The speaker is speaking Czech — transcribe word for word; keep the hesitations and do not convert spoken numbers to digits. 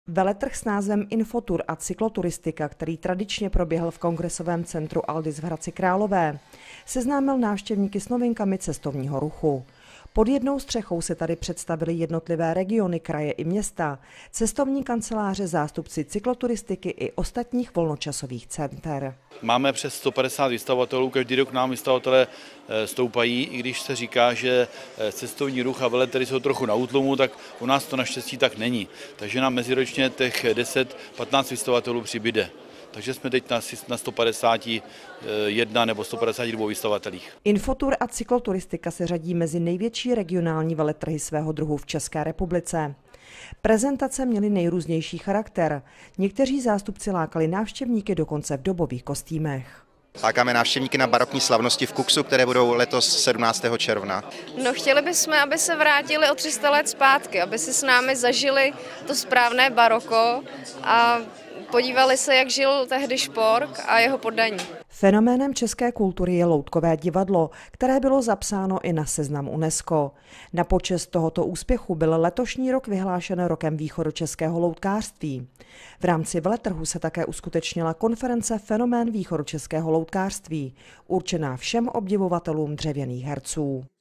Veletrh s názvem Infotur a cykloturistika, který tradičně proběhl v kongresovém centru Aldis v Hradci Králové, seznámil návštěvníky s novinkami cestovního ruchu. Pod jednou střechou se tady představily jednotlivé regiony, kraje i města, cestovní kanceláře, zástupci cykloturistiky i ostatních volnočasových center. Máme přes sto padesát vystavovatelů, každý rok nám vystavovatelé stoupají, i když se říká, že cestovní ruch a veletrhy jsou trochu na útlumu, tak u nás to naštěstí tak není. Takže nám meziročně těch deset patnáct vystavovatelů přibyde. Takže jsme teď na sto padesát jedna nebo sto padesát dva vystavovatelích. Infotur a cykloturistika se řadí mezi největší regionální veletrhy svého druhu v České republice. Prezentace měly nejrůznější charakter. Někteří zástupci lákali návštěvníky dokonce v dobových kostýmech. Lákáme návštěvníky na barokní slavnosti v Kuxu, které budou letos sedmnáctého června. No, chtěli bychom, aby se vrátili o tři sta let zpátky, aby si s námi zažili to správné baroko a podívali se, jak žil tehdy Špork a jeho poddaní. Fenoménem české kultury je loutkové divadlo, které bylo zapsáno i na seznam UNESCO. Na počest tohoto úspěchu byl letošní rok vyhlášen rokem východočeského loutkářství. V rámci veletrhu se také uskutečnila konference Fenomén východočeského loutkářství, určená všem obdivovatelům dřevěných herců.